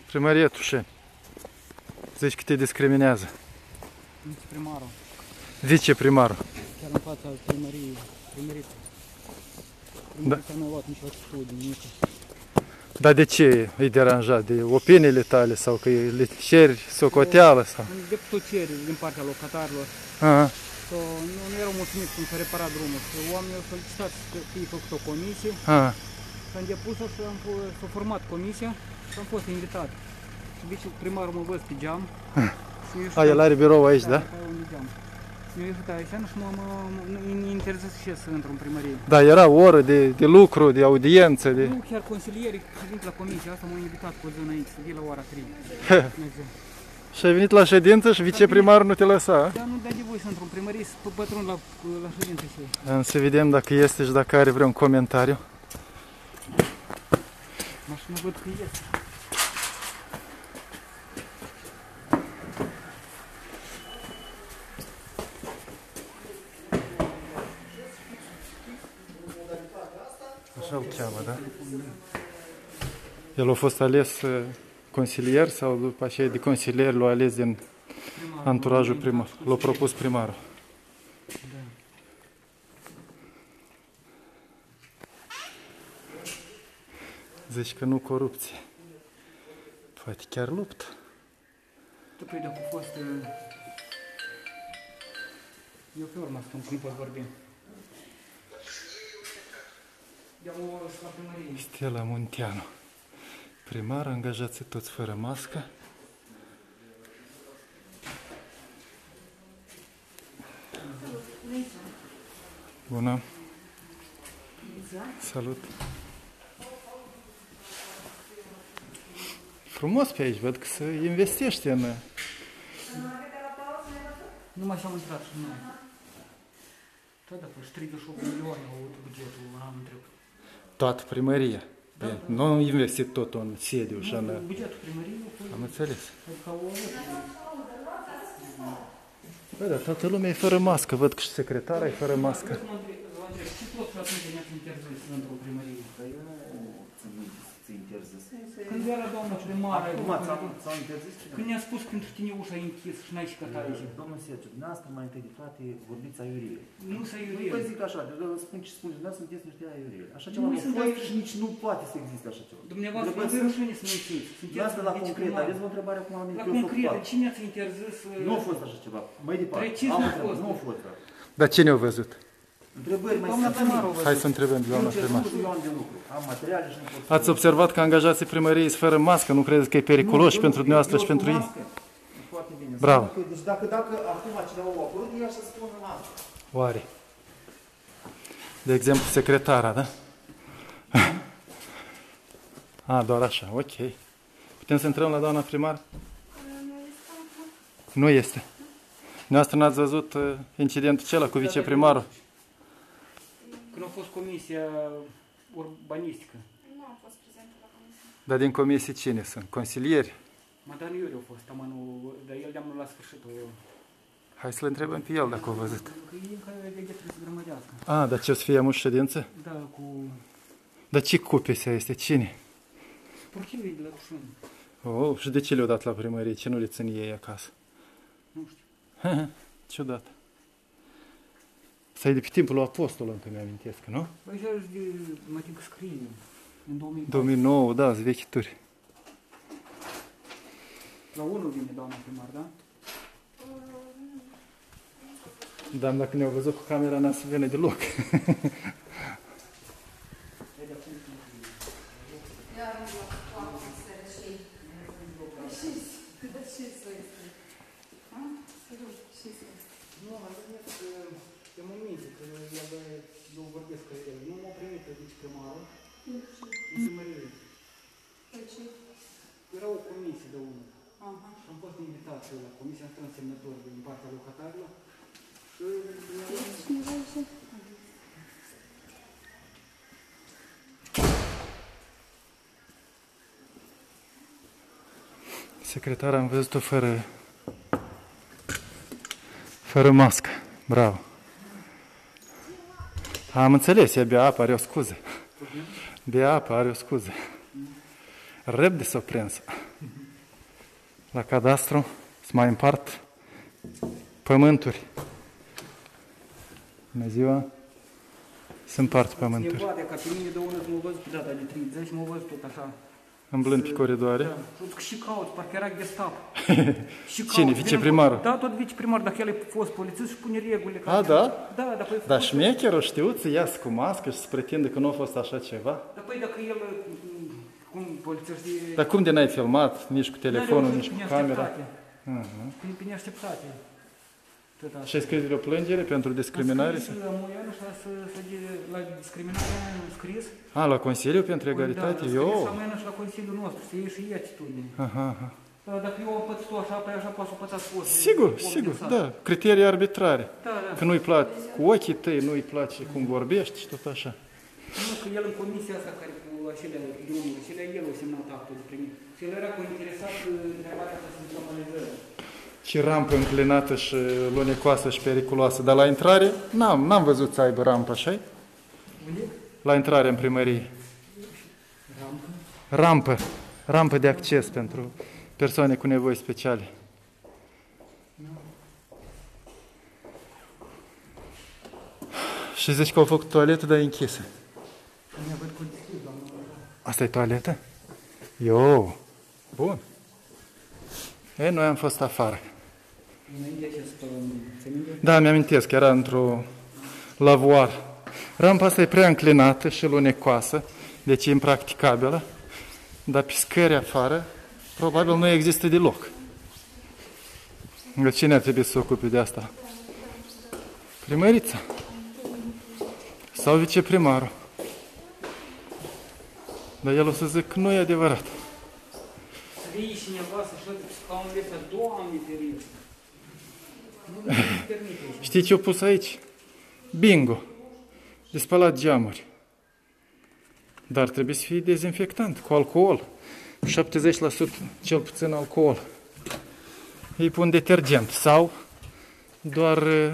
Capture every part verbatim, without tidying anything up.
Primărie Tușeni. Zici că te discriminează. Viceprimarul. Viceprimarul. Chiar în fața primăriei. Primăriei. Primăriei da. Nu a luat nicio atitudine, nimic. Dar de ce îi deranjat? De opiniile tale sau că le ceri socoteală? Sau? De plăcere din partea locatarilor. Aha. Că nu, nu erau mulțumiți cum s-a reparat drumul. Că oamenii au solicitat să fie făcut o comisie. Aha. S-a depus și s-a format comisia și am fost invitat. Și viceprimarul mă văd pe geam. A, el are birou aici, da? Da? Mi-a ieșit aici și mă interzis și să intru în primărie. Da, era o oră de, de lucru, de audiență. De... Nu, chiar consilierii vin la comisie, asta m-au invitat cu o zi înainte, să vii la ora trei. Și ai venit la ședință și viceprimarul nu te lăsa? Da, nu dai de voi să intru în primărie, să pătrund la, la ședință și ei. Am să vedem dacă este și dacă are vreun comentariu. Mașina văd că este. Așa îl cheamă, da? El a fost ales uh, consilier sau după aceea de consilier l-a ales din primarul, anturajul primar? L-a propus primarul. Da. Zici că nu corupție. Poate chiar luptă. Tu crezi că a fost... Uh... Eu pe urmă spun că nu pot vorbi. Stella Munteanu. Primar, angajați toți fără mască. Bună. Salut. Frumos pe aici, văd că se investește în... Nu mai s-au intrat și noi. Da, da, păi treizeci și opt milioane au avut bugetul anul trecut. Toată primăria. Da, da. Nu am investit tot în sediu și în... Bugetul primăriei a fost... Am înțeles. Adică au avut... Bă, dar toată lumea e fără mască. Văd că și secretara e fără mască. Vă întreb, ce tot și atunci ne-ați interzis într-o primărie? Că eu nu țin minte să ți interzis. Când era doamna cea de mare... Acum ți-au interzis cine? Când ne-a spus pentru tine ușa e închis și n-ai și cătat aici. Domnul Sergiu, dumneavoastră mai întâi de toate vorbiți aiurie. Nu să aiurie. Păi zic așa, spun ce spune, dumneavoastră sunteți niște aiurie. Așa ceva nu fost și nici nu poate să existe așa ceva. Dumneavoastră, vă dă rușine să mențiți. Dumneavoastră la concret, aveți o întrebare acum am La concret, cine ați interzis... Nu a fost așa ceva. Mai departe. Precis nu a fost. Nu a fost. Dar cine a văzut? Întrebări mai doamna primarul. Hai să întrebăm doamna primar. Eu am de lucru. Am materiale și nu pot. Ați observat că angajații primăriei sunt fără mască? Nu credeți că e periculos și pentru dumneavoastră și pentru ei? Foarte bine. Bravo. Deci dacă, dacă acum cineva a apărut, ei așa spun în mască. Oare? De exemplu, secretara, da? A, doar așa, ok. Putem să intrăm la doamna primar? Nu este. Noastră n-ați văzut uh, incidentul acela cu viceprimarul? Când a fost comisia urbanistică. Nu am fost prezentă la comisie. Dar din comisie cine sunt? Consilieri? Madame Iuri a fost, amanul, dar el de-am la sfârșitul. Hai să-l întrebăm pe el dacă a văzut. Că e încă legea trebuie să grămădească. A, dar ce o să fie multă ședință? Da, cu... Dar ce cupese este? Cine? Sportivii de la Tușeni. Oh, și de ce le-au dat la primărie? Ce nu le țin ei acasă? Nu știu. Ciudat. Să-i de pe timpul lui Apostol, încă mi-amintesc, nu? Păi așa de, mă timp scrie, în două mii patru. două mii nouă, da, sunt vechituri. La unul vine doamna primar, da? Dar dacă ne-au văzut cu camera, n-a să vină deloc. Eu mă minte că eu vorbesc cu el. Nu m-a primit pe viceprimarul în primărie. Era o comisie de unul. Și am fost invitat la comisia, am strâns semnători din partea locatarilor. Secretara am văzut-o fără, fără mască. Bravo. Am înțeles, ea bea apă, are o scuză. Bea apă, are o scuză. Repede s-o prins. La cadastru se mai împart pământuri. Bună ziua! Se împart pământuri. Cineva de ca pe mine de unul m-a văzut pe data de treizeci, m-a văzut tot așa. Îmblând pe coridoare. Da. Și caut, parcă era Gestapo. Și Cine? caut, Viceprimarul? Da, tot viceprimarul, dacă el a fost polițist și pune regulile. A, da? Da, dar păi... Dar șmecherul știut să iasă cu mască și să pretindă că nu a fost așa ceva? Dar păi dacă el, cum polițiștii... Dar cum de n-ai filmat, nici cu telefonul, nici cu camera? Uh-huh. Prin, prin neașteptate. Și ai scris o plângere pentru discriminare? Am scris la Moianu și să, să, la discriminare am scris. A, la Consiliul pentru Egalitate? Da, Eu? la Moianu și la Consiliul nostru, să iei și ei atitudine. Aha, aha. Dacă eu am pățit așa, pe așa poate să pățați fost. Sigur, sigur, da. Criterii arbitrare. Da, da. Că nu-i place cu ochii tăi, nu-i place cum vorbești și tot așa. Nu, că el în comisia asta care cu acelea drumuri, acelea el a semnat actul de primit. Și el era interesat întrebarea asta să normalizeze. Și rampă înclinată și lunecoasă și periculoasă. Dar la intrare, n-am, n-am văzut să aibă rampă, așa-i? Unde? La intrare în primărie. Rampă? Rampă. Rampă de acces pentru persoane cu nevoi speciale. Și zici că au făcut toaletă, dar e închisă. Asta e toaletă? Eu. Bun. Ei, noi am fost afară. Da, mi-amintesc, era într-o lavoar. Rampa asta e prea înclinată și lunecoasă, deci e impracticabilă, dar pe scări afară, probabil nu există deloc. Cine ar trebui să se ocupe de asta? Primărița? Sau viceprimarul? Dar el o să zic că nu e adevărat. Să vii cineva să șoate pe scaunul ăsta, Doamne ferește! Nu mi permite. Știi ce au pus aici? Bingo! De spălat geamuri. Dar trebuie să fie dezinfectant, cu alcool. șaptezeci la sută cel puțin alcool. Îi pun detergent sau doar uh,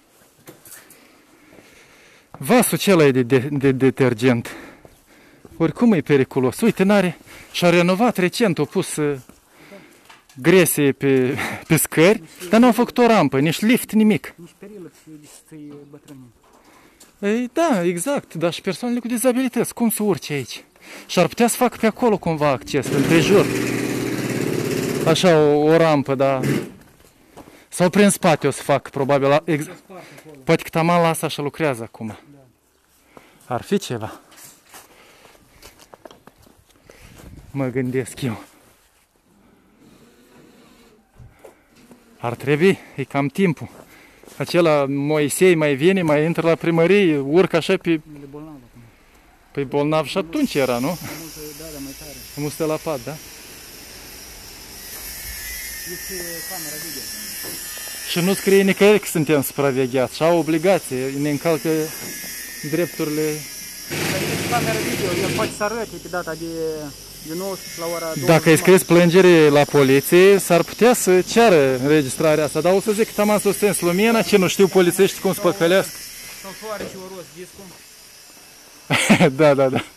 vasul acela e de, de, de detergent. Oricum e periculos. Uite, n-are. Și-a renovat recent, a pus uh, grese pe, pe scări, dar n-au făcut o rampă, nici lift, nimic. Nici perilă să-i bătrâni. Ei, da, exact, dar și persoanele cu dizabilități, cum să urce aici? Și ar putea să facă pe acolo cumva acces, întrejur. Așa, o, o rampă, dar... Sau prin spate o să fac, probabil. Ex... Poate că taman la asta așa lucrează acum. Da. Ar fi ceva. Mă gândesc eu. Ar trebui, e cam timpul. Acela Moisei mai vine, mai intră la primărie, urcă așa pe... Păi bolnav și atunci era, nu? Da, da, mai tare. Am stă la pat, da? Este camera video. Și nu scrie nicăieri că suntem supravegheați și au obligație, ne încalcă drepturile. Este camera video, el poate să arăte pe data de, de nouăsprezece la ora două. Dacă ai scris plângere la poliție, s-ar putea să ceară înregistrarea asta, dar o să zic că taman s-o stens lumina, ce nu știu polițiști cum să păcălească. Sau soare și oros, discul. Da, da, da.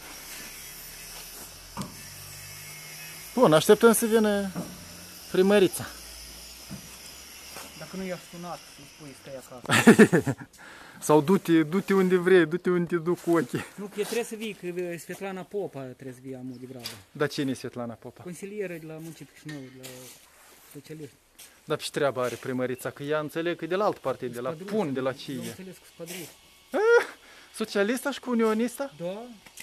Bun, așteptăm să vină primărița. Dacă nu i-aș sunat, să-i spui, stai acasă. Sau du-te, du-te unde vrei, du-te unde te duc cu ochii. Nu, că trebuie să vii, că Svetlana Popa trebuie să vii amul de grabă. Dar cine e Svetlana Popa? Consilieră de la municipiul Chișinău, de la socialiști. Dar ce treabă are primărița? Că ea înțeleg că e de la alt partid, de la Pun, de la ce Nu e. înțeles cu spadriști. Socialista și cu unionista? Da,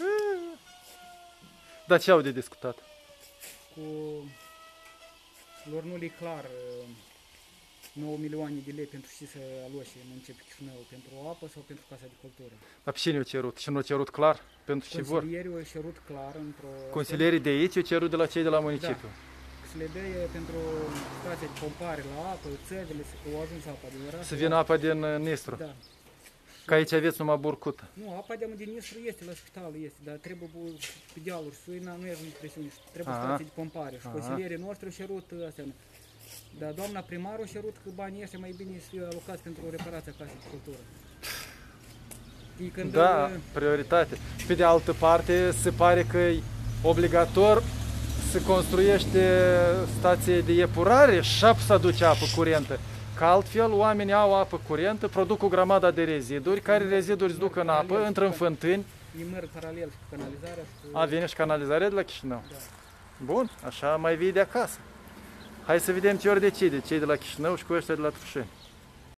Dar ce au de discutat? cu... Lor nu le clar nouă milioane de lei pentru ce să aloce municipiul Chișinău, pentru apă sau pentru Casa de Cultură. Dar pe cine au cerut? Și nu au cerut clar? Pentru ce vor? Consilierii au cerut clar într-o... Consilierii de aici au cerut de la cei de la municipiu. Da. Să le dea pentru stația de pompare la apă, țările, să au ajuns apa din oraș. Să vină apa din uh, Nistru. Da. Că aici aveți numai burcută. Nu, apa de din Nistru este, la spital este, dar trebuie pe dealuri, suina nu e în presiune, trebuie Aha. stații de pompare. Și Aha. consilierii noștri au cerut astea. Dar doamna primarul a cerut că banii ăștia mai bine să fie alocați pentru reparația casei de cultură. Când Da, prioritate. Pe de altă parte, se pare că e obligator se construiește stație de epurare și apă să aduce apă curentă. Că altfel oamenii au apă curentă, produc o grămadă de reziduri, care reziduri se duc în apă, intră în fântâni. Ei merg paralel și cu canalizarea și cu... A, vine și canalizarea de la Chișinău. Da. Bun, așa mai vii de acasă. Hai să vedem ce ori decide, cei de la Chișinău și cu ăștia de la Târșeni.